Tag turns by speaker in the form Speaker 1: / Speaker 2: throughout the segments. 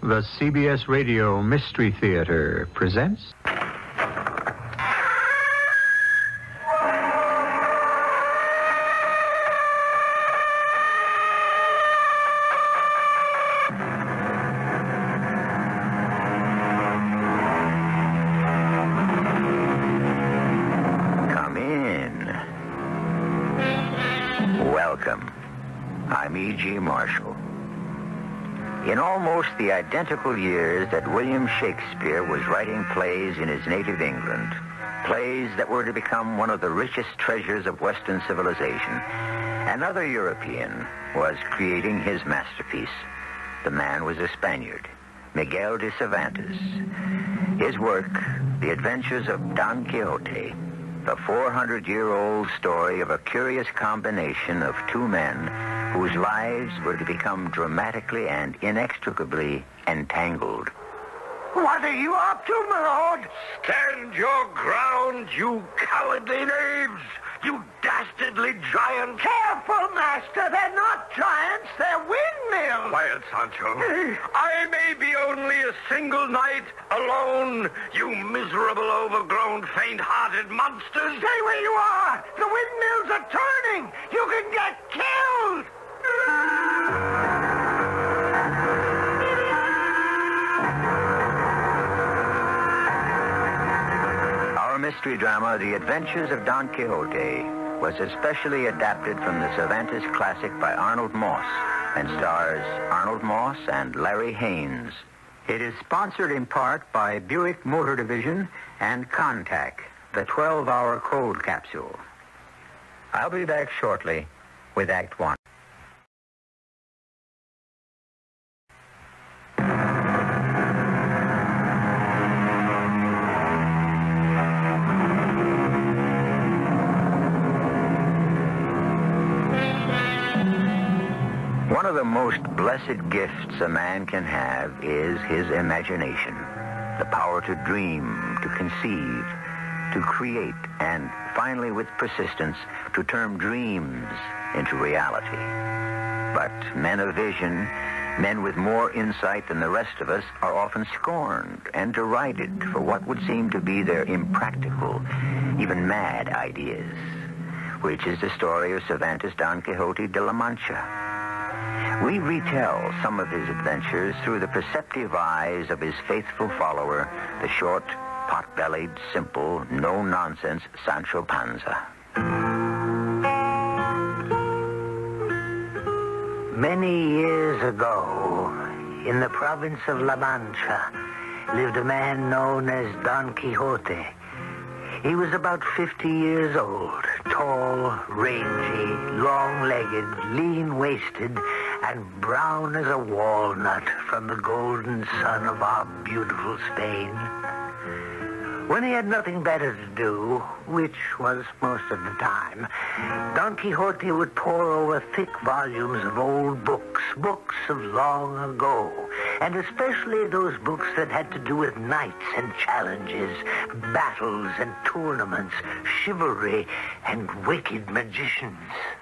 Speaker 1: The CBS Radio Mystery Theater presents...
Speaker 2: Come in. Welcome. I'm E.G. Marshall. In almost the identical years that William Shakespeare was writing plays in his native England, plays that were to become one of the richest treasures of Western civilization, another European was creating his masterpiece. The man was a Spaniard, Miguel de Cervantes. His work, The Adventures of Don Quixote, the 400-year-old story of a curious combination of two men whose lives were to become dramatically and inextricably entangled.
Speaker 3: What are you up to, my lord? Stand your ground, you cowardly knaves! You dastardly giants! Careful, master! They're not giants, they're windmills! Quiet, Sancho. I may be only a single knight, alone, you miserable, overgrown, faint-hearted monsters! Stay where you are! The windmills are turning! You can get killed!
Speaker 2: Our mystery drama, The Adventures of Don Quixote, was especially adapted from the Cervantes classic by Arnold Moss and stars Arnold Moss and Larry Haynes. It is sponsored in part by Buick Motor Division and Contact, the 12-hour cold capsule. I'll be back shortly with Act One. One of the most blessed gifts a man can have is his imagination. The power to dream, to conceive, to create, and finally, with persistence, to turn dreams into reality. But men of vision, men with more insight than the rest of us, are often scorned and derided for what would seem to be their impractical, even mad ideas, which is the story of Cervantes' Don Quixote de la Mancha. We retell some of his adventures through the perceptive eyes of his faithful follower, the short, pot-bellied, simple, no-nonsense Sancho Panza.
Speaker 4: Many years ago, in the province of La Mancha, lived a man known as Don Quixote. He was about 50 years old, tall, rangy, long-legged, lean-waisted, and brown as a walnut from the golden sun of our beautiful Spain. When he had nothing better to do, which was most of the time, Don Quixote would pore over thick volumes of old books, books of long ago, and especially those books that had to do with knights and challenges, battles and tournaments, chivalry and wicked magicians.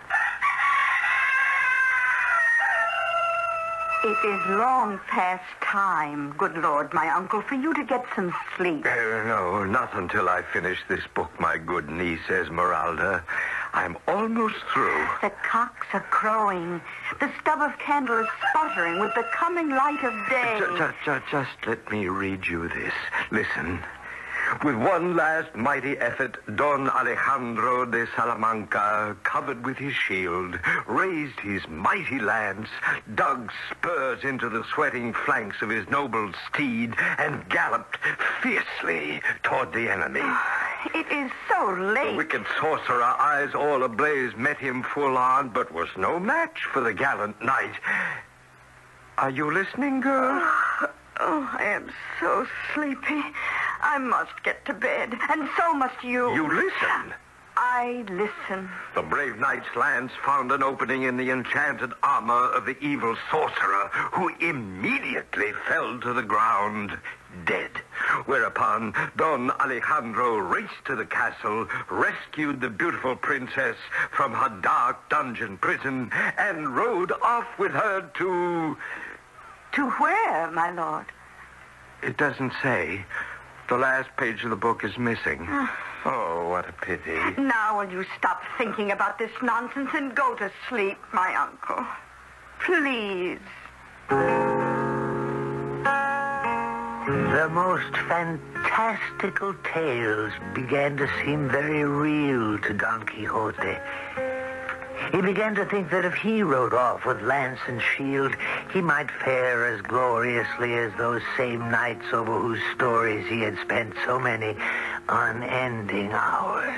Speaker 5: It is long past time, good Lord, my uncle, for you to get some sleep.
Speaker 3: No, not until I finish this book, my good niece Esmeralda. I'm almost through.
Speaker 5: The cocks are crowing. The stub of candle is sputtering with the coming light of day.
Speaker 3: Just let me read you this. Listen. With one last mighty effort, Don Alejandro de Salamanca, covered with his shield, raised his mighty lance, dug spurs into the sweating flanks of his noble steed, and galloped fiercely toward the enemy.
Speaker 5: It is so late.
Speaker 3: The wicked sorcerer, eyes all ablaze, met him full on, but was no match for the gallant knight. Are you listening, girl?
Speaker 5: Oh, I am so sleepy. I must get to bed, and so must you.
Speaker 3: You listen.
Speaker 5: I listen.
Speaker 3: The brave knight's lance found an opening in the enchanted armor of the evil sorcerer, who immediately fell to the ground, dead. Whereupon Don Alejandro raced to the castle, rescued the beautiful princess from her dark dungeon prison, and rode off with her to
Speaker 5: To where, my lord?
Speaker 3: It doesn't say. The last page of the book is missing. Oh, what a pity.
Speaker 5: Now will you stop thinking about this nonsense and go to sleep, my uncle? Please.
Speaker 4: The most fantastical tales began to seem very real to Don Quixote. He began to think that if he rode off with lance and shield, he might fare as gloriously as those same knights over whose stories he had spent so many unending hours.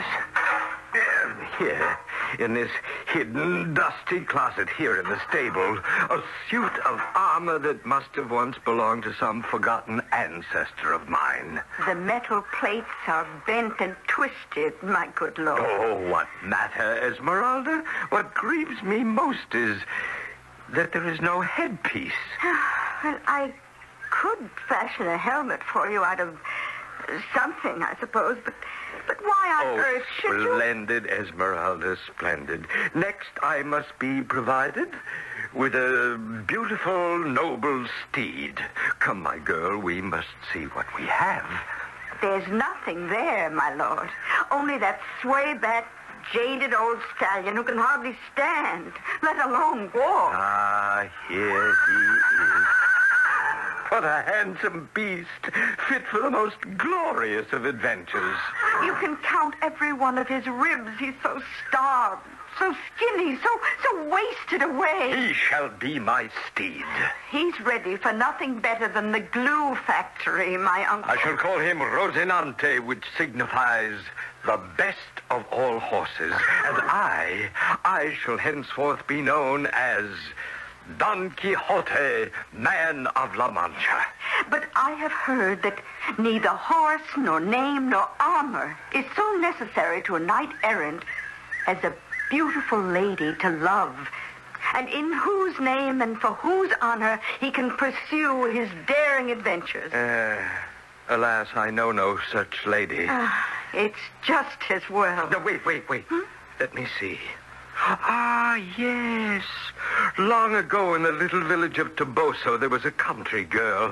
Speaker 3: Here, in this hidden, dusty closet here in the stable, a suit of armor that must have once belonged to some forgotten ancestor of mine.
Speaker 5: The metal plates are bent and twisted, my good lord.
Speaker 3: Oh, what matter, Esmeralda? What grieves me most is that there is no headpiece.
Speaker 5: Well, I could fashion a helmet for you out of something, I suppose, but why on earth should you...
Speaker 3: Splendid, Esmeralda, splendid. Next, I must be provided with a beautiful, noble steed. Come, my girl, we must see what we have.
Speaker 5: There's nothing there, my lord. Only that sway-back, jaded old stallion who can hardly stand, let alone walk.
Speaker 3: Ah, here he is. What a handsome beast, fit for the most glorious of adventures.
Speaker 5: You can count every one of his ribs. He's so starved, so skinny, so wasted away.
Speaker 3: He shall be my steed.
Speaker 5: He's ready for nothing better than the glue factory, my uncle.
Speaker 3: I shall call him Rosinante, which signifies the best of all horses. And I shall henceforth be known as Don Quixote, man of La Mancha.
Speaker 5: But I have heard that neither horse, nor name, nor armor is so necessary to a knight-errant as a beautiful lady to love, and in whose name and for whose honor he can pursue his daring adventures.
Speaker 3: Alas, I know no such lady.
Speaker 5: It's just as well.
Speaker 3: No, wait. Let me see. Ah, yes. Long ago in the little village of Toboso, there was a country girl.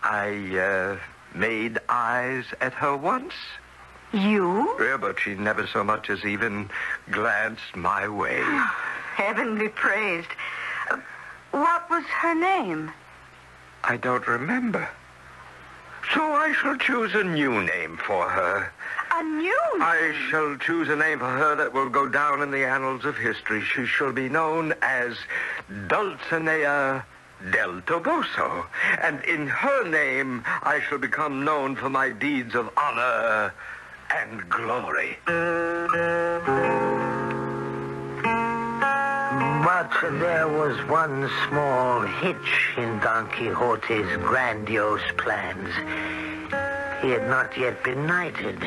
Speaker 3: I made eyes at her once.
Speaker 5: You?
Speaker 3: Yeah, but she never so much as even glanced my way.
Speaker 5: Heavenly praised. What was her name?
Speaker 3: I don't remember. So I shall choose a new name for her.
Speaker 5: A new name?
Speaker 3: I shall choose a name for her that will go down in the annals of history. She shall be known as Dulcinea del Toboso. And in her name, I shall become known for my deeds of honor and glory.
Speaker 4: But there was one small hitch in Don Quixote's grandiose plans. He had not yet been knighted.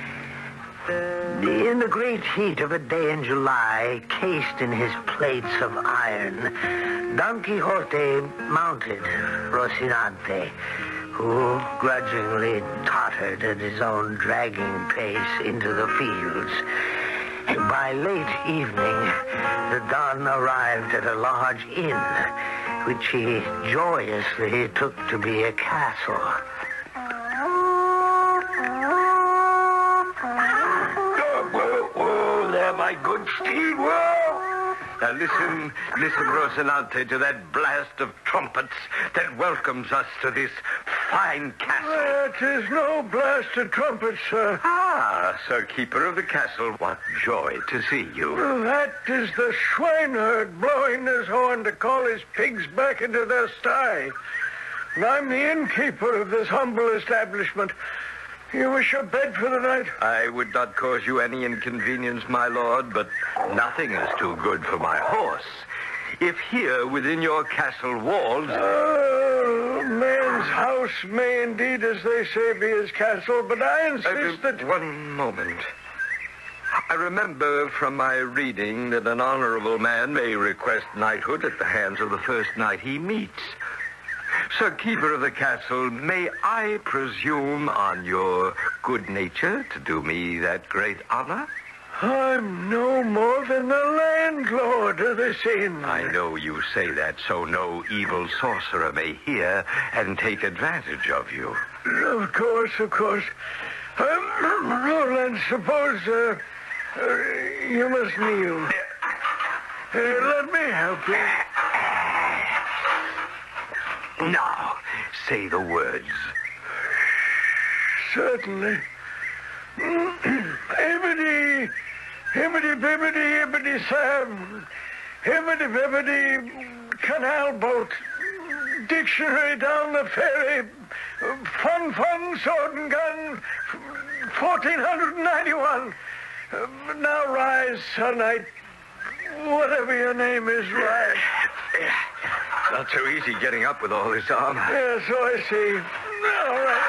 Speaker 4: In the great heat of a day in July, cased in his plates of iron, Don Quixote mounted Rocinante, who grudgingly tottered at his own dragging pace into the fields. And by late evening, the Don arrived at a large inn, which he joyously took to be a castle.
Speaker 3: Whoa, there, my good steed, whoa! Now listen, Rocinante, to that blast of trumpets that welcomes us to this fine castle.
Speaker 6: It is no blast of trumpets, sir.
Speaker 3: Ah, Sir Keeper of the Castle, what joy to see you.
Speaker 6: That is the swineherd blowing his horn to call his pigs back into their sty. And I'm the innkeeper of this humble establishment. You wish a bed for the night?
Speaker 3: I would not cause you any inconvenience, my lord, but nothing is too good for my horse. If here within your castle walls...
Speaker 6: Man's house may indeed, as they say, be his castle, but I insist that...
Speaker 3: One moment. I remember from my reading that an honorable man may request knighthood at the hands of the first knight he meets. Sir Keeper of the Castle, may I presume on your good nature to do me that great honor?
Speaker 6: I'm no more than the landlord of this inn.
Speaker 3: I know you say that so no evil sorcerer may hear and take advantage of you.
Speaker 6: Of course. Roland, suppose you must kneel. Let me help you.
Speaker 3: Now, say the words.
Speaker 6: Certainly. Hibbity, bibbity, hibbity, Sam. Hibbity, bibbity, canal boat. Dictionary down the ferry. Fun, sword and gun. 1491. Now rise, Sir Knight. Whatever your name is, rise.
Speaker 3: Not so easy getting up with all this armor.
Speaker 6: Yeah, so I see. All right.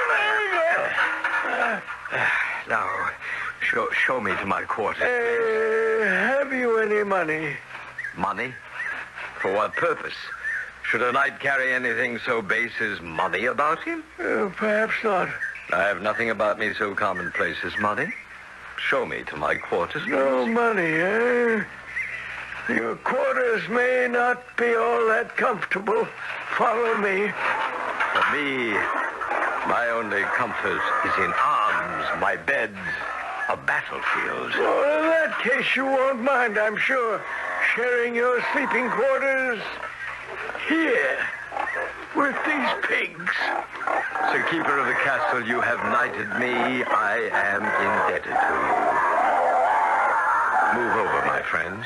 Speaker 6: There you go.
Speaker 3: Now, show me to my quarters.
Speaker 6: Have you any money?
Speaker 3: Money? For what purpose? Should a knight carry anything so base as money about him?
Speaker 6: Perhaps not.
Speaker 3: I have nothing about me so commonplace as money. Show me to my quarters.
Speaker 6: No money, eh? Your quarters may not be all that comfortable. Follow me.
Speaker 3: For me, my only comfort is in arms, my bed, a battlefield.
Speaker 6: Well, in that case, you won't mind, I'm sure, sharing your sleeping quarters here with these pigs.
Speaker 3: Sir Keeper of the Castle, you have knighted me. I am indebted to you. Move over, my friends.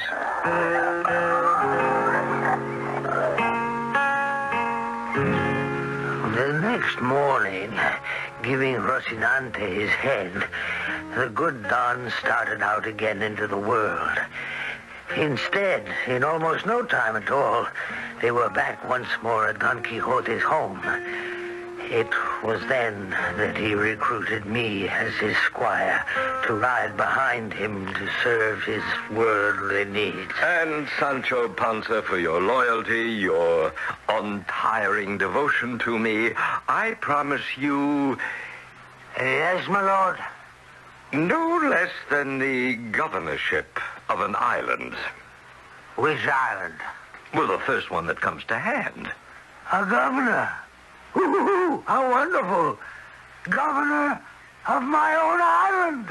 Speaker 4: The next morning, giving Rocinante his head, the good Don started out again into the world. Instead, in almost no time at all, they were back once more at Don Quixote's home. It was then that he recruited me as his squire to ride behind him to serve his worldly needs.
Speaker 3: And Sancho Panza, for your loyalty, your untiring devotion to me, I promise you...
Speaker 4: Yes, my lord.
Speaker 3: No less than the governorship of an island.
Speaker 4: Which island?
Speaker 3: Well, the first one that comes to hand.
Speaker 4: A governor. Ooh, how wonderful. Governor of my own island.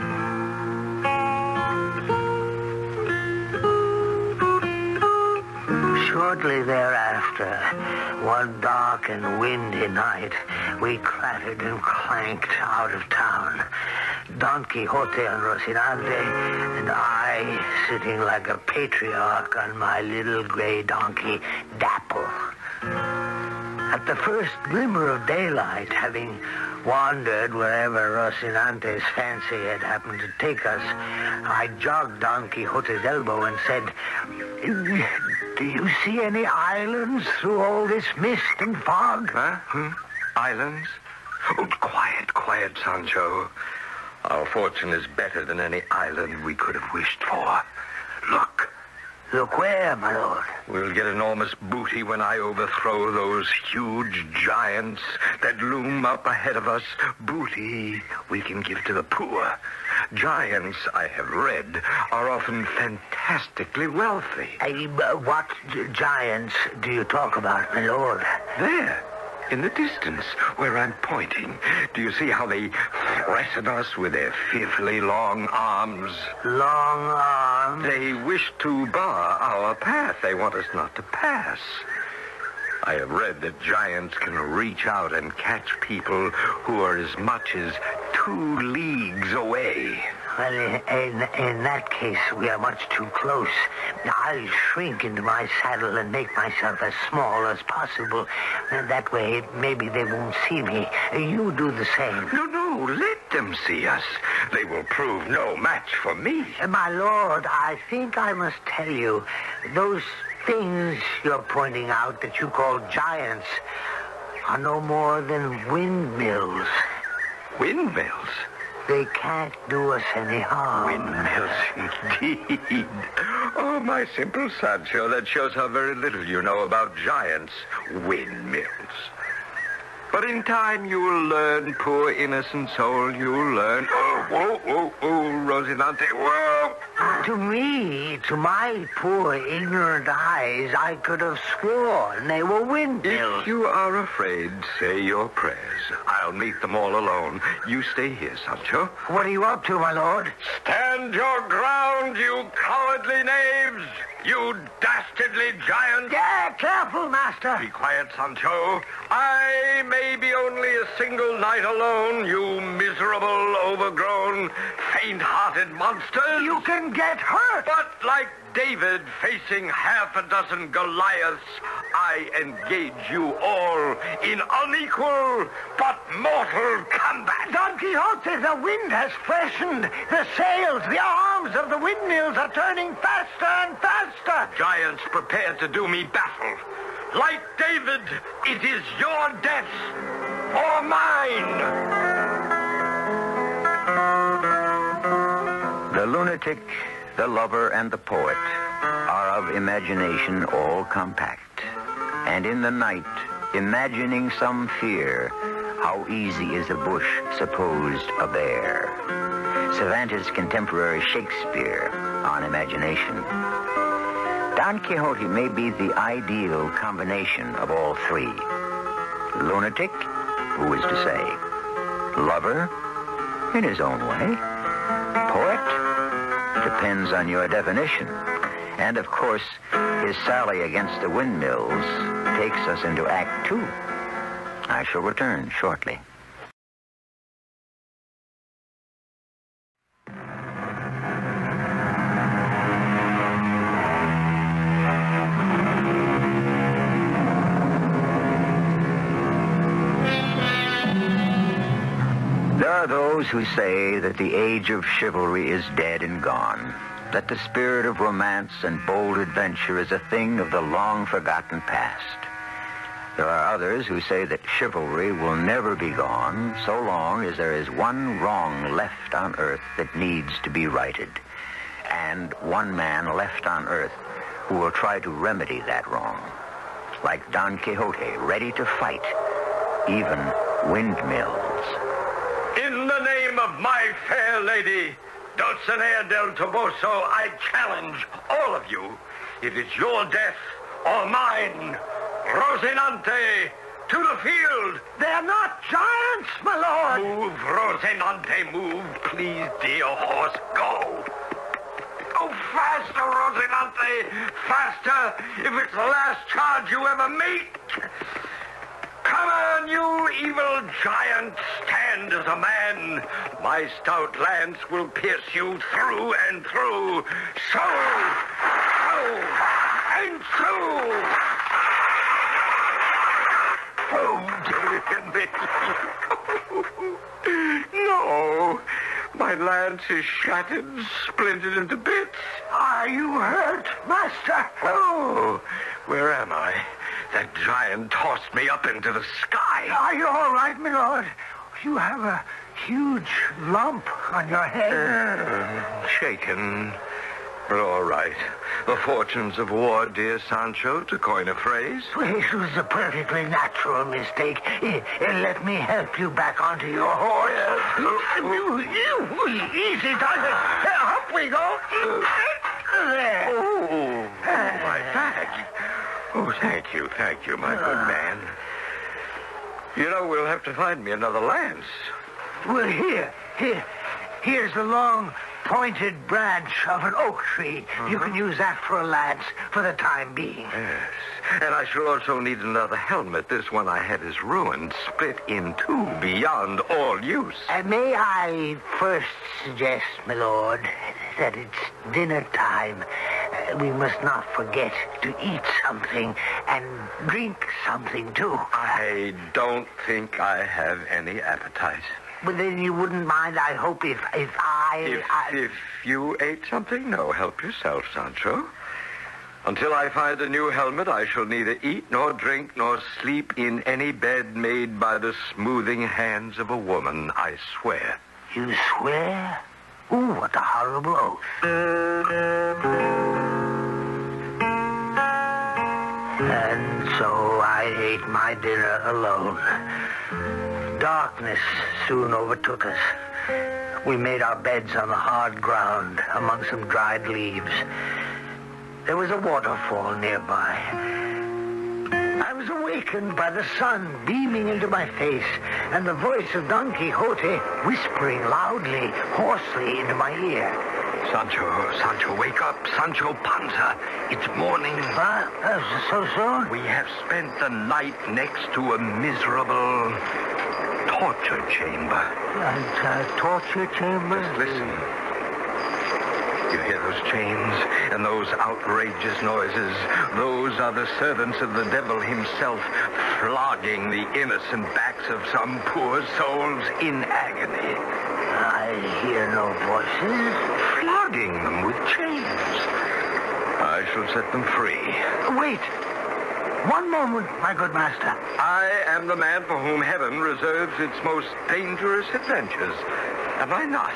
Speaker 4: Shortly thereafter, one dark and windy night, we clattered and clanked out of town. Don Quixote and Rocinante, and I sitting like a patriarch on my little gray donkey, Dapple. At the first glimmer of daylight, having wandered wherever Rocinante's fancy had happened to take us, I jogged Don Quixote's elbow and said, "Do you see any islands through all this mist and fog?"
Speaker 3: Huh? Islands? Oh, quiet, Sancho. Our fortune is better than any island we could have wished for. Look.
Speaker 4: Look where, my lord?
Speaker 3: We'll get enormous booty when I overthrow those huge giants that loom up ahead of us. Booty we can give to the poor. Giants, I have read, are often fantastically wealthy.
Speaker 4: What giants do you talk about, my lord?
Speaker 3: There, in the distance, where I'm pointing. Do you see how they threaten us with their fearfully long arms?
Speaker 4: Long arms?
Speaker 3: They wish to bar our path. They want us not to pass. I have read that giants can reach out and catch people who are as much as 2 leagues away.
Speaker 4: Well, in that case, we are much too close. I'll shrink into my saddle and make myself as small as possible. And that way, maybe they won't see me. You do the same.
Speaker 3: No, let them see us. They will prove no match for me.
Speaker 4: My lord, I think I must tell you, those things you're pointing out that you call giants are no more than windmills.
Speaker 3: Windmills?
Speaker 4: They can't do us any harm.
Speaker 3: Windmills, indeed. Oh, my simple Sancho, that shows how very little you know about giants. Windmills. But in time you will learn, poor innocent soul, you'll learn. Oh, Whoa, Rosinante, whoa!
Speaker 4: To me, to my poor ignorant eyes, I could have sworn they were windmills.
Speaker 3: If you are afraid, say your prayers. I'll meet them all alone. You stay here, Sancho.
Speaker 4: What are you up to, my lord?
Speaker 3: Stand your ground, you cowardly knaves! You dastardly giant!
Speaker 4: Yeah, careful, master.
Speaker 3: Be quiet, Sancho. I may be only a single night alone, you miserable, overgrown, faint-hearted monsters.
Speaker 4: You can get hurt.
Speaker 3: But like David facing half a dozen Goliaths, I engage you all in unequal but mortal combat.
Speaker 4: Don Quixote, the wind has freshened. The sails, the arms of the windmills are turning faster and faster.
Speaker 3: Giants prepare to do me battle. Like David, it is your death or mine.
Speaker 2: The lunatic, the lover, and the poet are of imagination all compact. And in the night, imagining some fear, how easy is a bush supposed a bear. Cervantes' contemporary Shakespeare on imagination. Don Quixote may be the ideal combination of all three. Lunatic, who is to say? Lover, in his own way. Poet, depends on your definition. And, of course, his sally against the windmills takes us into Act Two. I shall return shortly. There are those who say that the age of chivalry is dead and gone, that the spirit of romance and bold adventure is a thing of the long-forgotten past. There are others who say that chivalry will never be gone so long as there is one wrong left on earth that needs to be righted, and one man left on earth who will try to remedy that wrong. Like Don Quixote, ready to fight, even windmills.
Speaker 3: In the name of my fair lady, Dulcinea del Toboso, I challenge all of you. It is your death or mine. Rosinante, to the field.
Speaker 4: They're not giants, my lord.
Speaker 3: Move, Rosinante, move. Please, dear horse, go. Go faster, Rosinante. Faster, if it's the last charge you ever make. Come on, you evil giant. Stand as a man. My stout lance will pierce you through and through. So, and through. Oh, dear me. No. My lance is shattered, splintered into bits.
Speaker 4: Are you hurt, master?
Speaker 3: Oh, where am I? That giant tossed me up into the sky.
Speaker 4: Are you all right, my lord? You have a huge lump on your head.
Speaker 3: Shaken, but all right. The fortunes of war, dear Sancho, to coin a phrase.
Speaker 4: It was a perfectly natural mistake. Let me help you back onto your horse. Easy, Doctor. Up we go. There.
Speaker 3: Oh, my back. Oh, thank you, my good man. You know, we'll have to find me another lance.
Speaker 4: Well, here's the long, pointed branch of an oak tree. You can use that for a lance for the time being.
Speaker 3: Yes, and I shall also need another helmet. This one I had is ruined, split in two, beyond all use.
Speaker 4: May I first suggest, my lord, that it's dinner time. We must not forget to eat something and drink something, too.
Speaker 3: I don't think I have any appetite.
Speaker 4: But then you wouldn't mind, I hope, if
Speaker 3: you ate something? No, help yourself, Sancho. Until I find a new helmet, I shall neither eat nor drink nor sleep in any bed made by the smoothing hands of a woman, I swear.
Speaker 4: You swear? Ooh, what a horrible oath. And so I ate my dinner alone. Darkness soon overtook us. We made our beds on the hard ground among some dried leaves. There was a waterfall nearby. I was awakened by the sun beaming into my face and the voice of Don Quixote whispering loudly, hoarsely into my ear.
Speaker 3: Sancho, wake up. Sancho Panza. It's morning.
Speaker 4: So soon?
Speaker 3: We have spent the night next to a miserable torture chamber.
Speaker 4: Torture chamber?
Speaker 3: Just listen. You hear those chains and those outrageous noises? Those are the servants of the devil himself, flogging the innocent backs of some poor souls in agony.
Speaker 4: I hear no voices.
Speaker 3: Flogging them with chains. I shall set them free.
Speaker 4: Wait. One moment, my good master.
Speaker 3: I am the man for whom heaven reserves its most dangerous adventures. Am I not?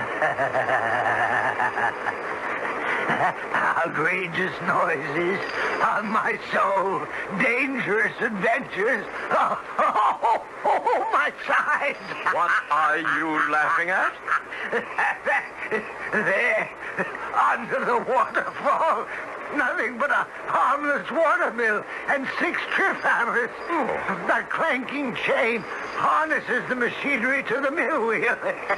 Speaker 4: Outrageous noises on my soul. Dangerous adventures. Oh, my sides.
Speaker 3: What are you laughing at?
Speaker 4: There, under the waterfall. Nothing but a harmless watermill and 6 trip hammers.
Speaker 3: Oh.
Speaker 4: That clanking chain harnesses the machinery to the mill wheel.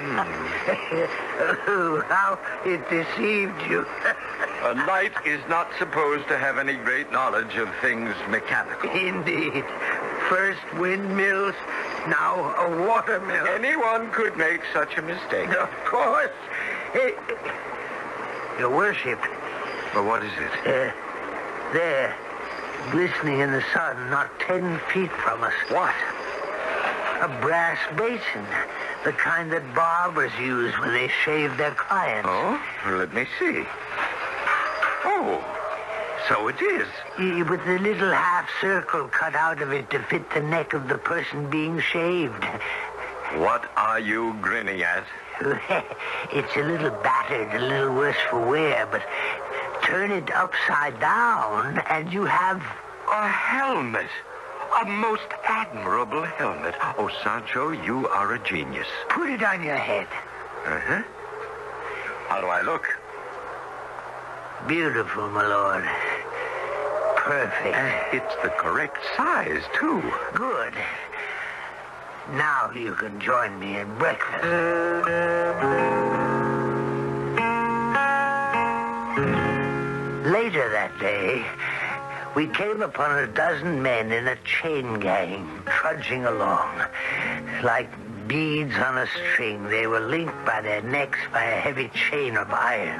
Speaker 4: How it deceived you.
Speaker 3: A knight is not supposed to have any great knowledge of things mechanical.
Speaker 4: Indeed. First windmills, now a watermill.
Speaker 3: Anyone could make such a mistake.
Speaker 4: Of course. Your worship.
Speaker 3: But what is it?
Speaker 4: There, glistening in the sun, not 10 feet from us.
Speaker 3: What?
Speaker 4: A brass basin, the kind that barbers use when they shave their clients.
Speaker 3: Oh, let me see. Oh, so it is.
Speaker 4: With a little half circle cut out of it to fit the neck of the person being shaved.
Speaker 3: What are you grinning at?
Speaker 4: It's a little battered, a little worse for wear, but turn it upside down and you have...
Speaker 3: A helmet. A most admirable helmet. Oh, Sancho, you are a genius.
Speaker 4: Put it on your head.
Speaker 3: Uh-huh. How do I look?
Speaker 4: Beautiful, my lord. Perfect.
Speaker 3: And it's the correct size, too.
Speaker 4: Good. Now you can join me in breakfast. Later that day, we came upon a dozen men in a chain gang trudging along. Like beads on a string, they were linked by their necks by a heavy chain of iron.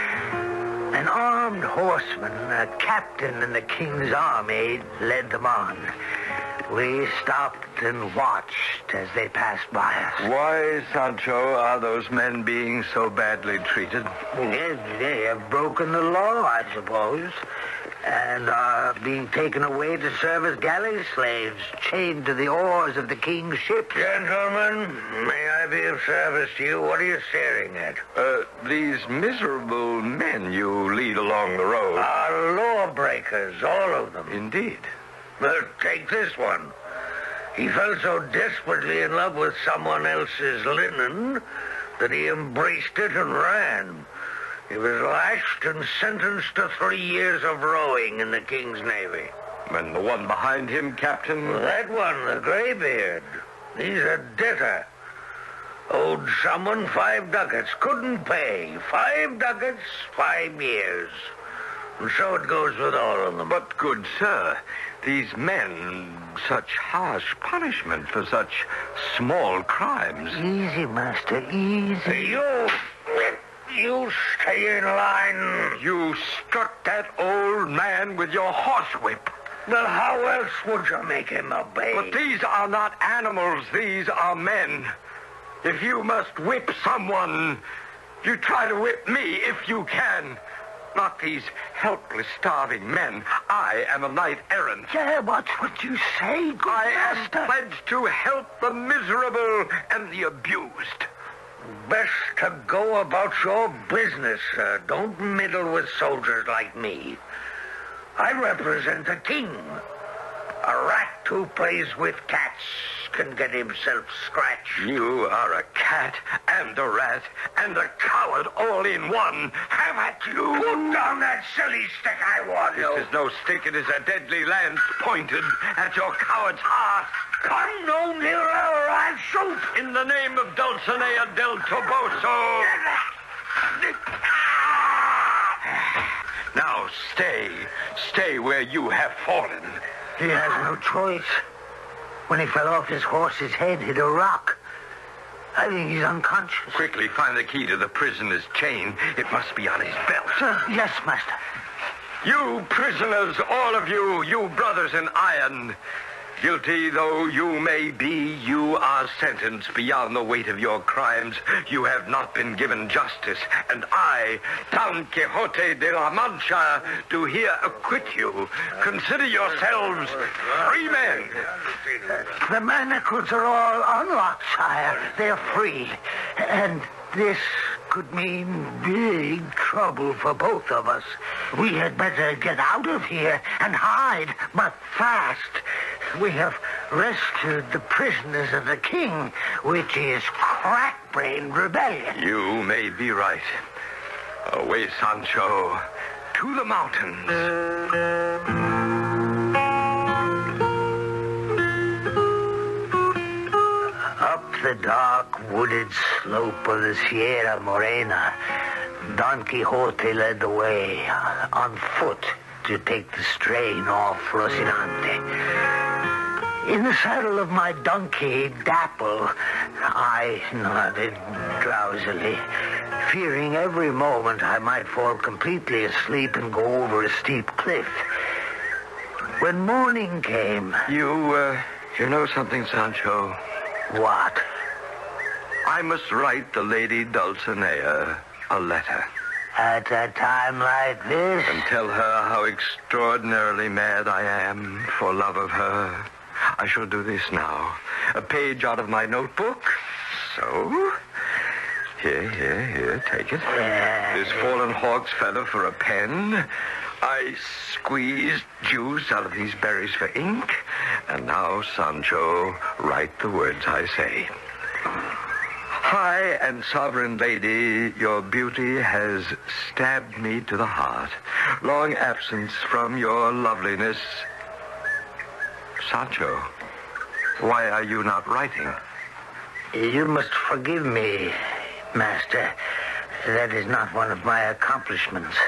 Speaker 4: An armed horseman, a captain in the king's army, led them on. We stopped and watched as they passed by us.
Speaker 3: Why, Sancho, are those men being so badly treated?
Speaker 4: They have broken the law, I suppose, and are being taken away to serve as galley slaves, chained to the oars of the king's ship.
Speaker 6: Gentlemen, may I be of service to you? What are you staring at?
Speaker 3: These miserable men you lead along the road.
Speaker 6: Are lawbreakers, all of them.
Speaker 3: Indeed.
Speaker 6: Well, take this one. He fell so desperately in love with someone else's linen that he embraced it and ran. He was lashed and sentenced to 3 years of rowing in the King's Navy.
Speaker 3: And the one behind him, Captain?
Speaker 6: That one, the graybeard. He's a debtor. Owed someone 5 ducats. Couldn't pay. 5 ducats, 5 years. And so it goes with all of them.
Speaker 3: But, good sir, these men, such harsh punishment for such small crimes.
Speaker 4: Easy, master, easy.
Speaker 6: You stay in line.
Speaker 3: You struck that old man with your horsewhip.
Speaker 6: Well, how else would you make him obey?
Speaker 3: But these are not animals. These are men. If you must whip someone, you try to whip me if you can. Not these helpless, starving men. I am a knight errant.
Speaker 4: Yeah, watch what you say, good master.
Speaker 3: I am pledged to help the miserable and the abused.
Speaker 6: Best to go about your business, sir. Don't meddle with soldiers like me. I represent the king. A rat who plays with cats
Speaker 3: can get himself scratched.
Speaker 7: You are a cat and a rat and a coward all in one.
Speaker 3: Have at you. Put down that silly stick, I warn you.
Speaker 7: This is no stick. It is a deadly lance pointed at your coward's heart.
Speaker 3: Come no nearer or I'll shoot.
Speaker 7: In the name of Dulcinea del Toboso. Now stay where you have fallen.
Speaker 4: He has no choice. When he fell off his horse's head, hit a rock. I think he's unconscious.
Speaker 7: Quickly find the key to the prisoner's chain. It must be on his belt.
Speaker 4: Yes, master.
Speaker 7: You prisoners, all of you, you brothers in iron. Guilty though you may be, you are sentenced beyond the weight of your crimes. You have not been given justice, and I, Don Quixote de la Mancha, do here acquit you. Consider yourselves free men.
Speaker 4: The manacles are all unlocked, sire. They're free. And this could mean big trouble for both of us. We had better get out of here and hide, but fast. We have rescued the prisoners of the king, which is crack-brained rebellion.
Speaker 7: You may be right. Away, Sancho, to the mountains.
Speaker 4: Up the dark, wooded slope of the Sierra Morena, Don Quixote led the way on foot to take the strain off Rocinante. In the saddle of my donkey, Dapple, I nodded drowsily, fearing every moment I might fall completely asleep and go over a steep cliff. When morning came...
Speaker 7: You know something, Sancho?
Speaker 4: What?
Speaker 7: I must write the Lady Dulcinea a letter.
Speaker 4: At a time like this?
Speaker 7: And tell her how extraordinarily mad I am for love of her. I shall do this now. A page out of my notebook. So, here, take it. This fallen hawk's feather for a pen. I squeezed juice out of these berries for ink. And now, Sancho, write the words I say. High and sovereign lady, your beauty has stabbed me to the heart. Long absence from your loveliness. Sancho, why are you not writing?
Speaker 4: You must forgive me, master. That is not one of my accomplishments.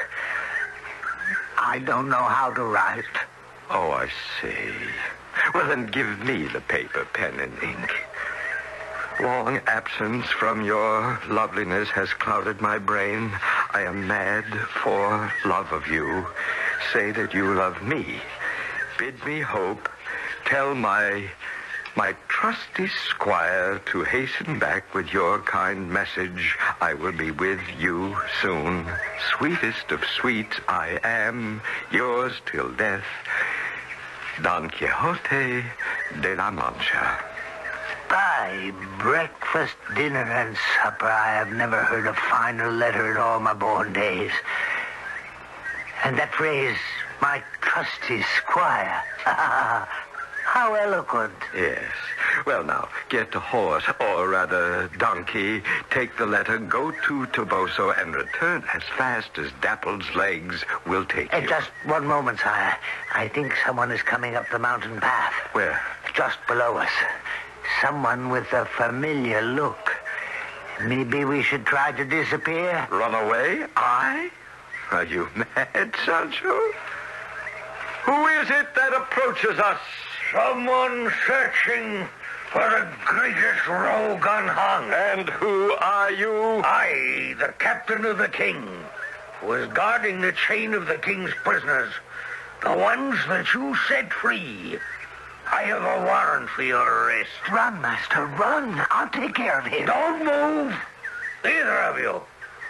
Speaker 4: I don't know how to write.
Speaker 7: Oh, I see. Well, then give me the paper, pen, and ink. Long absence from your loveliness has clouded my brain. I am mad for love of you. Say that you love me. Bid me hope. Tell my trusty squire to hasten back with your kind message. I will be with you soon. Sweetest of sweets, I am yours till death, Don Quixote de la Mancha.
Speaker 4: By breakfast, dinner, and supper, I have never heard a finer letter in all my born days. And that phrase, my trusty squire. How eloquent.
Speaker 7: Yes. Well, now, get the horse, or rather, donkey, take the letter, go to Toboso, and return as fast as Dapple's legs will take you.
Speaker 4: Just one moment, sire. I think someone is coming up the mountain path.
Speaker 7: Where?
Speaker 4: Just below us. Someone with a familiar look. Maybe we should try to disappear.
Speaker 7: Run away? I? Are you mad, Sancho? Who is it that approaches us?
Speaker 3: Someone searching for the greatest rogue unhung.
Speaker 7: And who are you?
Speaker 3: I, the captain of the king, was guarding the chain of the king's prisoners, the ones that you set free. I have a warrant for your arrest.
Speaker 4: Run, master, run. I'll take care of him.
Speaker 3: Don't move, either of you.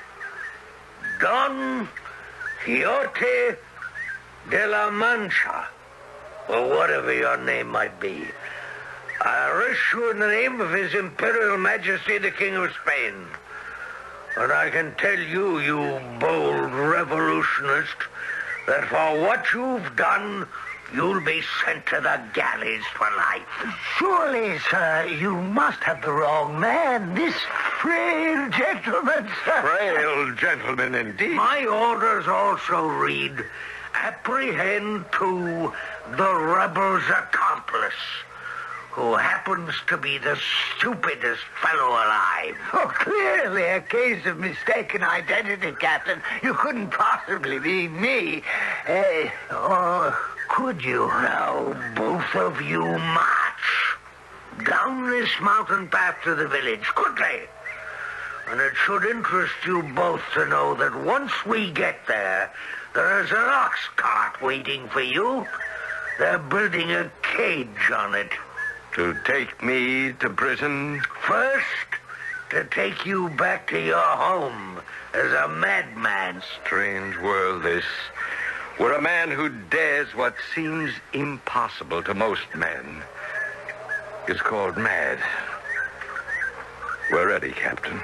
Speaker 3: Don Quixote de la Mancha, or whatever your name might be. I arrest you in the name of His Imperial Majesty, the King of Spain. And I can tell you, you bold revolutionist, that for what you've done, you'll be sent to the galleys for life.
Speaker 4: Surely, sir, you must have the wrong man. This frail gentleman, sir.
Speaker 7: Frail gentleman indeed.
Speaker 3: My orders also read, apprehend to the rebel's accomplice, who happens to be the stupidest fellow alive.
Speaker 4: Oh, clearly a case of mistaken identity, Captain. You couldn't possibly be me. Or could you?
Speaker 3: Now, both of you march down this mountain path to the village, quickly. And it should interest you both to know that once we get there, there is an ox cart waiting for you. They're building a cage on it.
Speaker 7: To take me to prison?
Speaker 3: First, to take you back to your home as a madman.
Speaker 7: Strange world, this. Where a man who dares what seems impossible to most men is called mad. We're ready, Captain.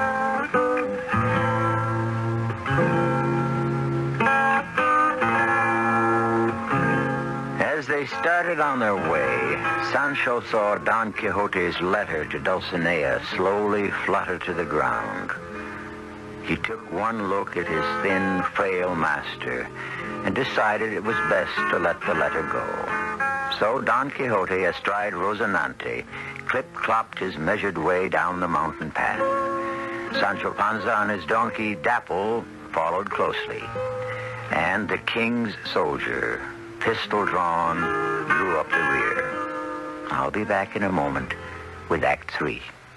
Speaker 2: As they started on their way, Sancho saw Don Quixote's letter to Dulcinea slowly flutter to the ground. He took one look at his thin, frail master and decided it was best to let the letter go. So Don Quixote, astride Rocinante, clip-clopped his measured way down the mountain path. Sancho Panza on his donkey Dapple followed closely, and the king's soldier, pistol drawn, drew up the rear. I'll be back in a moment with Act 3.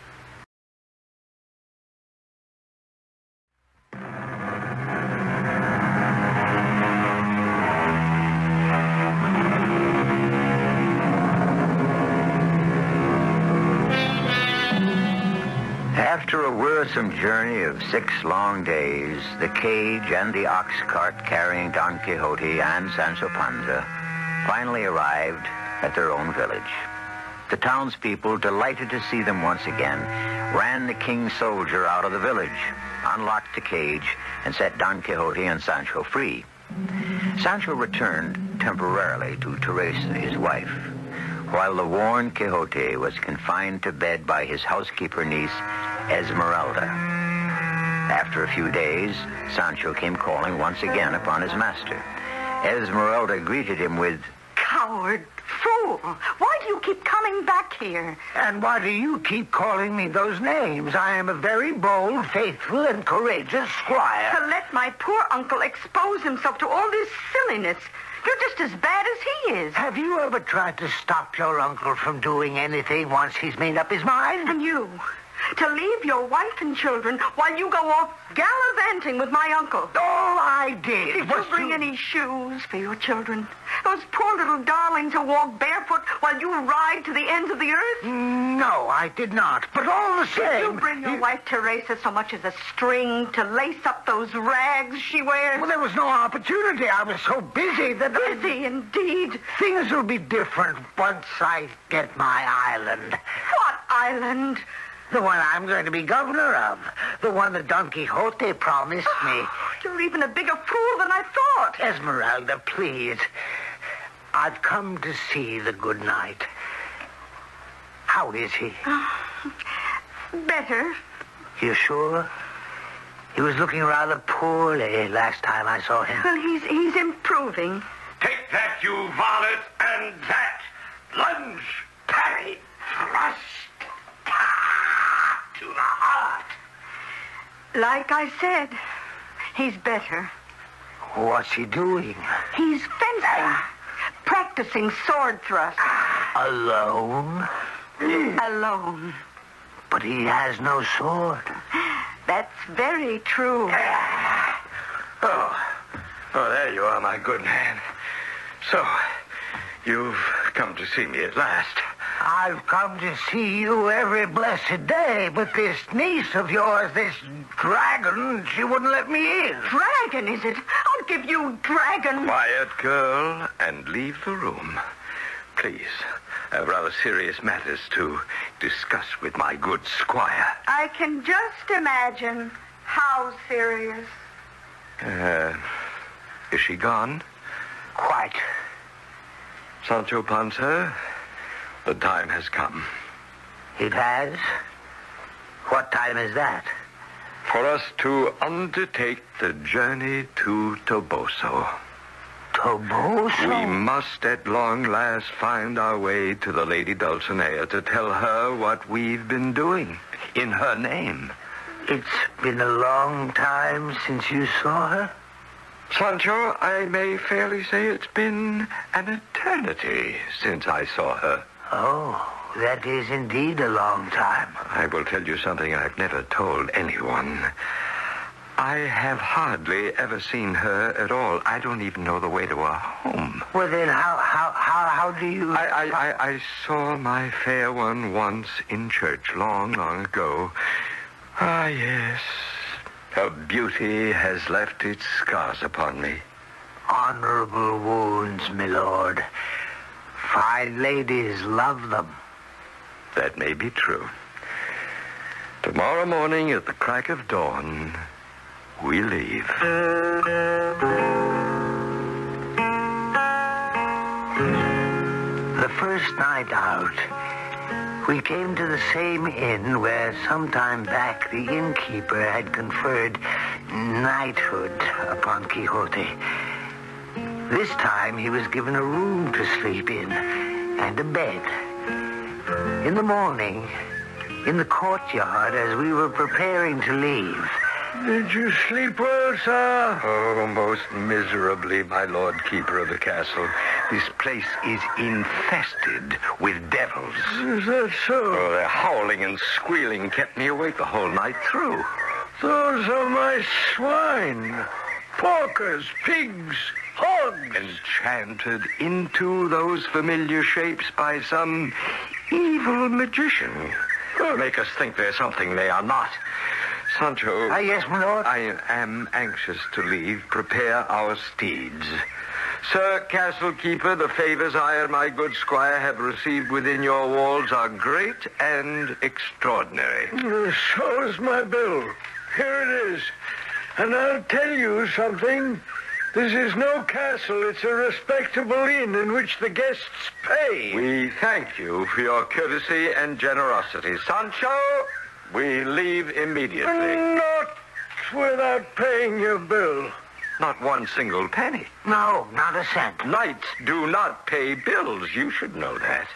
Speaker 2: After a wearisome journey of 6 long days, the cage and the ox cart carrying Don Quixote and Sancho Panza finally arrived at their own village. The townspeople, delighted to see them once again, ran the king's soldier out of the village, unlocked the cage, and set Don Quixote and Sancho free. Sancho returned temporarily to Teresa, his wife, while the worn Quixote was confined to bed by his housekeeper niece, Esmeralda. After a few days, Sancho came calling once again upon his master. Esmeralda greeted him with,
Speaker 5: Coward, fool! Why do you keep coming back here?
Speaker 4: And why do you keep calling me those names? I am a very bold, faithful, and courageous squire.
Speaker 5: To let my poor uncle expose himself to all this silliness. You're just as bad as he is.
Speaker 4: Have you ever tried to stop your uncle from doing anything once he's made up his mind?
Speaker 5: And you, to leave your wife and children while you go off gallivanting with my uncle.
Speaker 4: All I did
Speaker 5: Did
Speaker 4: was
Speaker 5: you bring
Speaker 4: to...
Speaker 5: any shoes for your children? Those poor little darlings who walk barefoot while you ride to the ends of the earth?
Speaker 4: No, I did not. But all the same...
Speaker 5: Did you bring your wife Teresa so much as a string to lace up those rags she wears?
Speaker 4: Well, there was no opportunity. I was so busy that...
Speaker 5: Busy indeed.
Speaker 4: Things will be different once I get my island.
Speaker 5: What island?
Speaker 4: The one I'm going to be governor of. The one that Don Quixote promised me.
Speaker 5: You're even a bigger fool than I thought.
Speaker 4: Esmeralda, please. I've come to see the good knight. How is he?
Speaker 5: Better.
Speaker 4: You sure? He was looking rather poorly last time I saw him.
Speaker 5: Well, he's improving.
Speaker 3: Take that, you varlet, and that. Lunge, parry, thrust. To the heart.
Speaker 5: Like I said, he's better.
Speaker 4: What's he doing?
Speaker 5: He's fencing, practicing sword thrusts.
Speaker 4: Alone?
Speaker 5: Alone.
Speaker 4: But he has no sword.
Speaker 5: That's very true.
Speaker 7: Oh, there you are, my good man. So, you've come to see me at last.
Speaker 4: I've come to see you every blessed day, but this niece of yours, this dragon, she wouldn't let me in.
Speaker 5: Dragon, is it? I'll give you dragon.
Speaker 7: Quiet, girl, and leave the room. Please, I have rather serious matters to discuss with my good squire.
Speaker 5: I can just imagine how serious.
Speaker 7: Is she gone?
Speaker 4: Quite.
Speaker 7: Sancho Panza, the time has come.
Speaker 4: It has? What time is that?
Speaker 7: For us to undertake the journey to Toboso.
Speaker 4: Toboso?
Speaker 7: We must at long last find our way to the Lady Dulcinea to tell her what we've been doing in her name.
Speaker 4: It's been a long time since you saw her?
Speaker 7: Sancho, I may fairly say it's been an eternity since I saw her.
Speaker 4: Oh, that is indeed a long time.
Speaker 7: I will tell you something I've never told anyone. I have hardly ever seen her at all. I don't even know the way to her home.
Speaker 4: Well, then how do you...
Speaker 7: I saw my fair one once in church long, long ago. Ah, yes. Her beauty has left its scars upon me.
Speaker 4: Honorable wounds, my lord. Fine ladies love them.
Speaker 7: That may be true. Tomorrow morning at the crack of dawn, we leave.
Speaker 4: The first night out, we came to the same inn where some time back the innkeeper had conferred knighthood upon Quixote. This time he was given a room to sleep in and a bed. In the morning, in the courtyard as we were preparing to leave...
Speaker 6: Did you sleep well, sir?
Speaker 7: Oh, most miserably, my lord keeper of the castle. This place is infested with devils.
Speaker 6: Is that so?
Speaker 7: Oh, their howling and squealing kept me awake the whole night through.
Speaker 6: Those are my swine. Porkers, pigs, hogs.
Speaker 7: Enchanted into those familiar shapes by some evil magician. Make us think they're something they are not. Sancho...
Speaker 4: yes, my lord?
Speaker 7: I am anxious to leave. Prepare our steeds. Sir Castle Keeper, the favors I and my good squire have received within your walls are great and extraordinary.
Speaker 6: So is my bill. Here it is. And I'll tell you something. This is no castle. It's a respectable inn in which the guests pay.
Speaker 7: We thank you for your courtesy and generosity. Sancho, we leave immediately.
Speaker 6: Not without paying your bill.
Speaker 7: Not one single penny.
Speaker 4: No, not a cent.
Speaker 7: Knights do not pay bills. You should know that.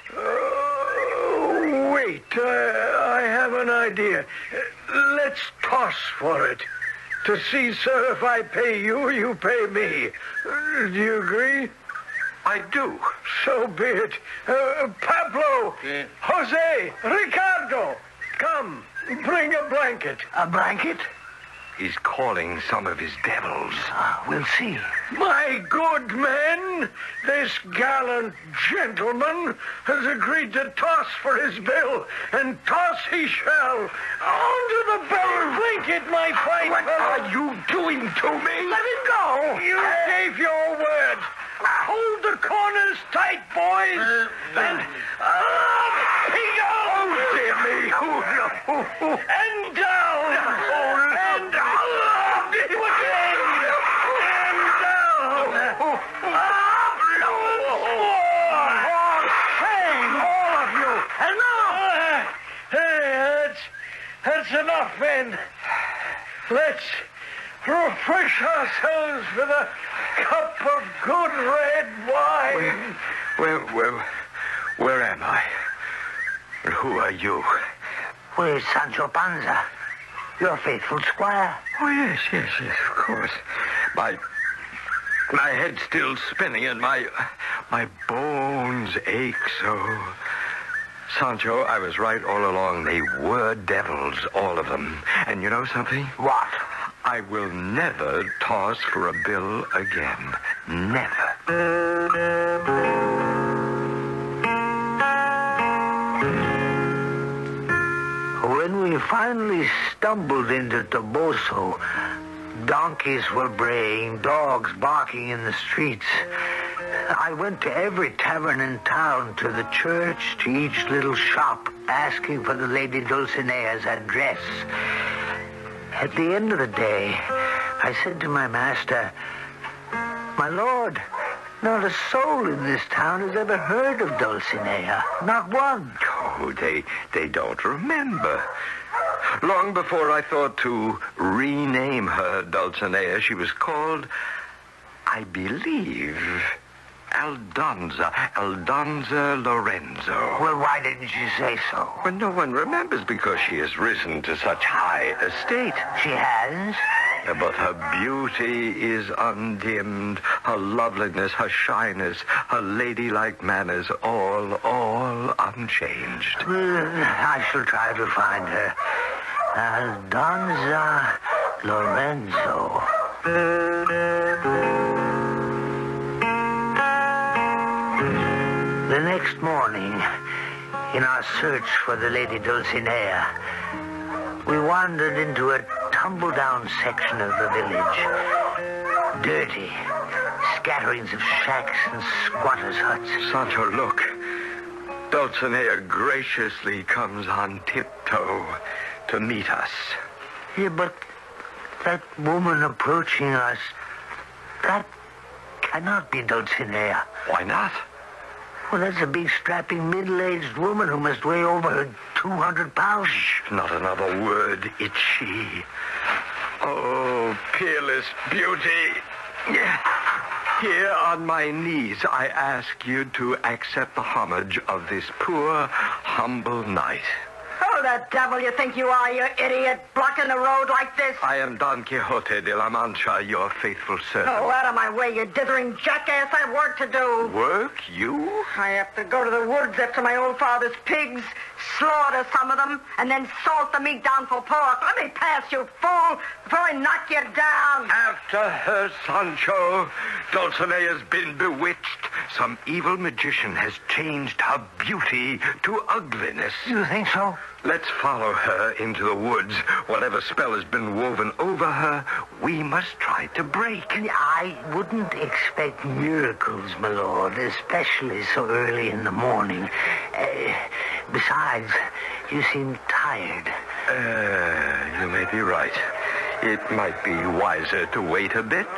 Speaker 6: Wait. I have an idea. Let's toss for it. To see, sir, if I pay you, you pay me. Do you agree?
Speaker 7: I do.
Speaker 6: So be it. Pablo, Jose, Ricardo, come, bring a blanket.
Speaker 4: A blanket?
Speaker 7: He's calling some of his devils.
Speaker 4: We'll see.
Speaker 6: My good men, this gallant gentleman has agreed to toss for his bill, and toss he shall. Onto the blanket, my fine
Speaker 7: What
Speaker 6: fellow.
Speaker 7: are you doing to me?
Speaker 6: Let him go. You gave your word. Hold the corners tight, boys. And
Speaker 7: Oh, dear me.
Speaker 6: and down. And up. Again. And down. Up. Hang, all of you. Enough. Hey, that's enough, then. Let's refresh ourselves with a cup of good red wine.
Speaker 7: Where am I? Who are you?
Speaker 4: Where's Sancho Panza? Your faithful squire.
Speaker 7: Oh, yes, of course. My head's still spinning and my bones ache so. Sancho, I was right all along. They were devils, all of them. And you know something?
Speaker 4: What?
Speaker 7: I will never toss for a bill again. Never.
Speaker 4: When we finally stumbled into Toboso, donkeys were braying, dogs barking in the streets. I went to every tavern in town, to the church, to each little shop, asking for the Lady Dulcinea's address. At the end of the day, I said to my master, "My lord, Not a soul in this town has ever heard of Dulcinea. Not one.
Speaker 7: Oh, they don't remember. Long before I thought to rename her Dulcinea, she was called, I believe, Aldonza Lorenzo.
Speaker 4: Well, why didn't you say so?
Speaker 7: Well, no one remembers because she has risen to such high estate.
Speaker 4: She has?
Speaker 7: But her beauty is undimmed, her loveliness, her shyness, her ladylike manners, all unchanged.
Speaker 4: I shall try to find her. Aldonza Lorenzo. The next morning, in our search for the Lady Dulcinea, we wandered into a tumble-down section of the village. Dirty, scatterings of shacks and squatters' huts.
Speaker 7: Sancho, look. Dulcinea graciously comes on tiptoe to meet us.
Speaker 4: Yeah, but that woman approaching us, that cannot be Dulcinea.
Speaker 7: Why not?
Speaker 4: Well, that's a big, strapping, middle-aged woman who must weigh over 200 pounds.
Speaker 7: Shh, not another word. It's she. Oh, peerless beauty. Here on my knees, I ask you to accept the homage of this poor, humble knight.
Speaker 5: Who the devil you think you are, you idiot, blocking the road like this?
Speaker 7: I am Don Quixote de la Mancha, your faithful servant.
Speaker 5: Oh, out of my way, you dithering jackass. I have work to do.
Speaker 7: Work? You?
Speaker 5: I have to go to the woods after my old father's pigs, slaughter some of them, and then salt the meat down for pork. Let me pass, you fool, before I knock you down.
Speaker 7: After her, Sancho. Dulcinea's been bewitched. Some evil magician has changed her beauty to ugliness.
Speaker 4: You think so?
Speaker 7: Let's follow her into the woods. Whatever spell has been woven over her, we must try to break.
Speaker 4: I wouldn't expect miracles, my lord, especially so early in the morning. Besides, you seem tired.
Speaker 7: You may be right. It might be wiser to wait a bit.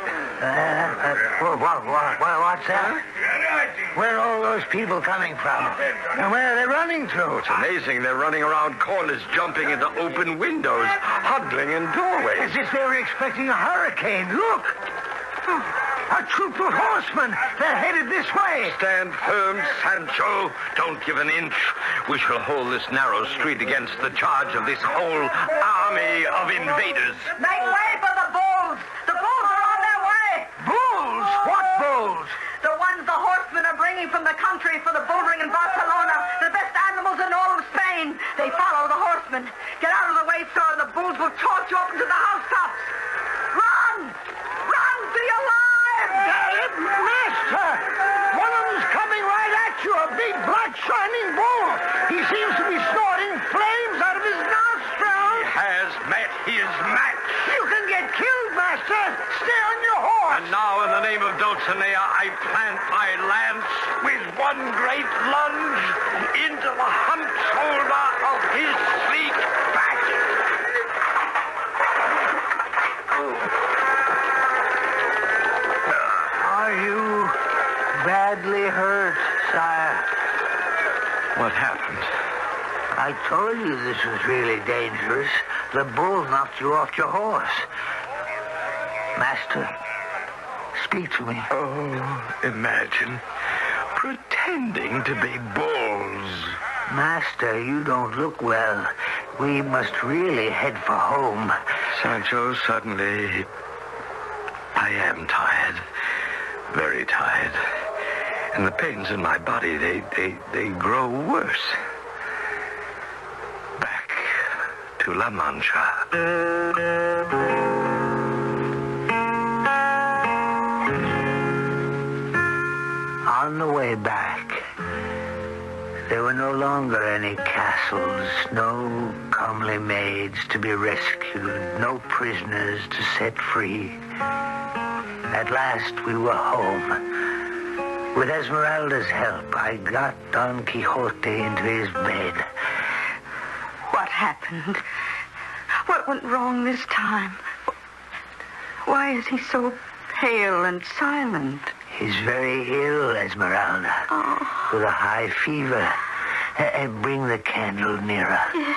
Speaker 4: What's that? Where are all those people coming from? And where are they running to?
Speaker 7: It's amazing. They're running around corners, jumping into open windows, huddling in doorways.
Speaker 4: As if they were expecting a hurricane. Look! A troop of horsemen. They're headed this way.
Speaker 7: Stand firm, Sancho. Don't give an inch. We shall hold this narrow street against the charge of this whole army of invaders.
Speaker 5: Make way for the bulls. The bulls are on their way.
Speaker 4: Bulls? What bulls?
Speaker 5: The ones the horsemen are bringing from the country for the bull ring in Barcelona. The best animals in all of Spain. They follow the horsemen. Get out of the way, sir. The bulls will toss you up into the housetops. Run! Run for your lives!
Speaker 4: Master! One of them's coming right at you. A big, black, shining bull. He seems to be snorting flames out of his nostrils.
Speaker 7: He has met his match.
Speaker 4: You can get killed, Master. Stay on your horse.
Speaker 7: And now, in the name of Dulcinea, I plant my lance with one great lunge into the hump shoulder of his sleek back.
Speaker 4: Are you badly hurt, sire?
Speaker 7: What happened?
Speaker 4: I told you this was really dangerous. The bull knocked you off your horse. Master, speak to me.
Speaker 7: Oh, imagine pretending to be bulls.
Speaker 4: Master, you don't look well. We must really head for home.
Speaker 7: Sancho, suddenly, I am tired. Very tired. And the pains in my body, they grow worse. Back to La Mancha.
Speaker 4: On the way back, there were no longer any castles, no comely maids to be rescued, no prisoners to set free. At last, we were home. With Esmeralda's help, I got Don Quixote into his bed.
Speaker 5: What happened? What went wrong this time? Why is he so pale and silent?
Speaker 4: He's very ill, Esmeralda.
Speaker 5: Oh.
Speaker 4: With a high fever. Bring the candle nearer.
Speaker 5: Yes.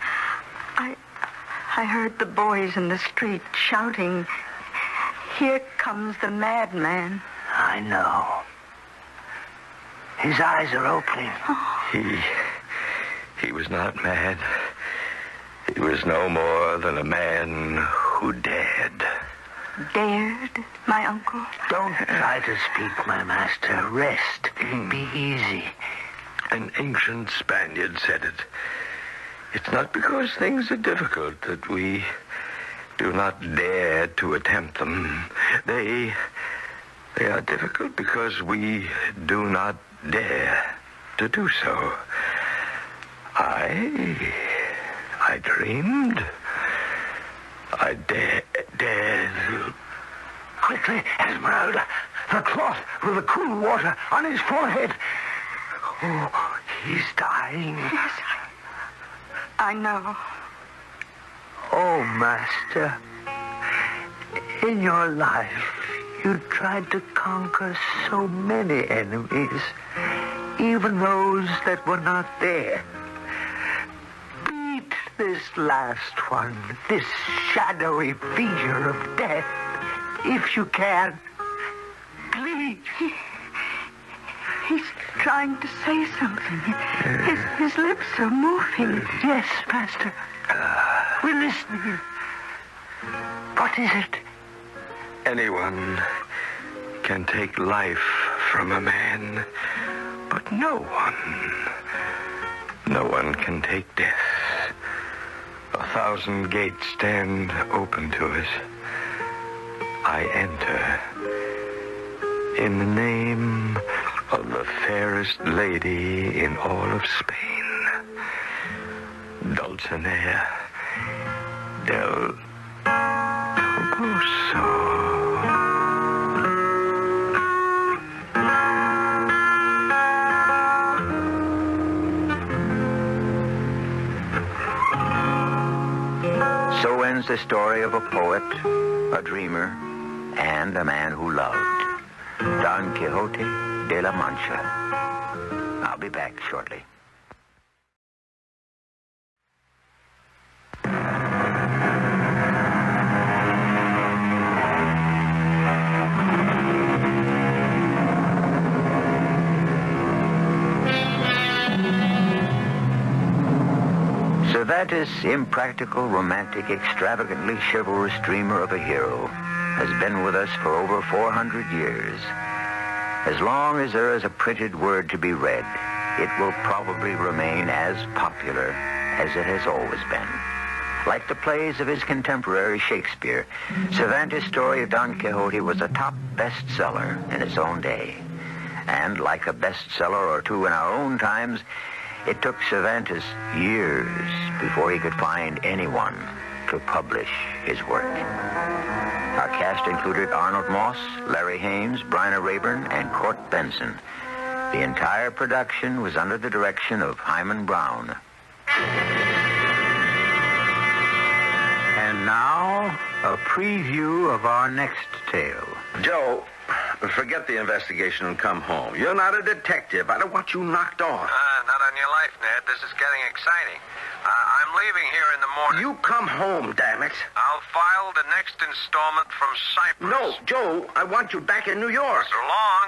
Speaker 5: I heard the boys in the street shouting, "Here comes the madman."
Speaker 4: I know. His eyes are opening.
Speaker 7: He was not mad. He was no more than a man who dared.
Speaker 5: Dared, my uncle?
Speaker 4: Don't try to speak, my master. Rest. Be easy.
Speaker 7: An ancient Spaniard said it. It's not because things are difficult that we do not dare to attempt them. They are difficult because we do not dare to do so. I dreamed. I dared.
Speaker 6: Quickly, Esmeralda. The cloth with the cool water on his forehead. Oh, he's dying.
Speaker 5: Yes, I know.
Speaker 4: Oh, master. In your life, you tried to conquer so many enemies, even those that were not there. Beat this last one, this shadowy figure of death, if you can. Please.
Speaker 5: He's trying to say something. His lips are moving.
Speaker 4: Yes, master. We're listening. What is it?
Speaker 7: Anyone can take life from a man, but no one can take death. 1,000 gates stand open to us. I enter in the name of the fairest lady in all of Spain, Dulcinea del Toboso.
Speaker 2: So ends the story of a poet, a dreamer, and a man who loved. Don Quixote de la Mancha. I'll be back shortly. Cervantes' impractical, romantic, extravagantly chivalrous dreamer of a hero has been with us for over 400 years. As long as there is a printed word to be read, it will probably remain as popular as it has always been. Like the plays of his contemporary Shakespeare, Cervantes' story of Don Quixote was a top bestseller in its own day. And like a bestseller or two in our own times, it took Cervantes years before he could find anyone to publish his work. Our cast included Arnold Moss, Larry Haynes, Bryna Rayburn, and Court Benson. The entire production was under the direction of Hyman Brown.
Speaker 1: And now, a preview of our next tale.
Speaker 8: Joe, forget the investigation and come home. You're not a detective. I don't want you knocked off.
Speaker 9: Not on your life, Ned. This is getting exciting. I'm leaving here in the morning.
Speaker 8: You come home, damn it.
Speaker 9: I'll file the next installment from Cyprus.
Speaker 8: No, Joe, I want you back in New York.
Speaker 9: So long.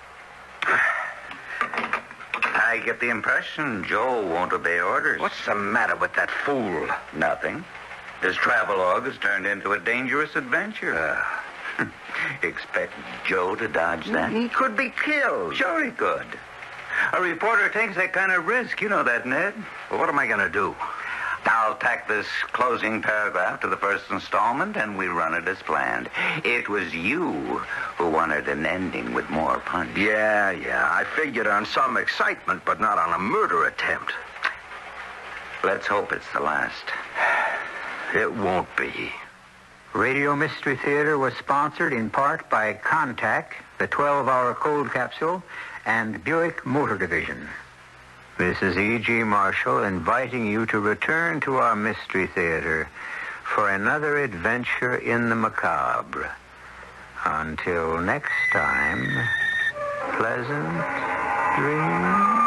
Speaker 2: I get the impression Joe won't obey orders.
Speaker 8: What's the matter with that fool?
Speaker 2: Nothing. His travelogue has turned into a dangerous adventure. Expect Joe to dodge that?
Speaker 8: He could be killed.
Speaker 2: Sure he could. A reporter takes that kind of risk. You know that, Ned.
Speaker 8: Well, what am I going to do?
Speaker 2: I'll tack this closing paragraph to the first installment, and we run it as planned. It was you who wanted an ending with more punch.
Speaker 8: Yeah. I figured on some excitement, but not on a murder attempt.
Speaker 2: Let's hope it's the last.
Speaker 8: It won't be.
Speaker 1: Radio Mystery Theater was sponsored in part by Contact, the 12-hour cold capsule, and Buick Motor Division. This is E.G. Marshall inviting you to return to our Mystery Theater for another adventure in the macabre. Until next time, pleasant dreams.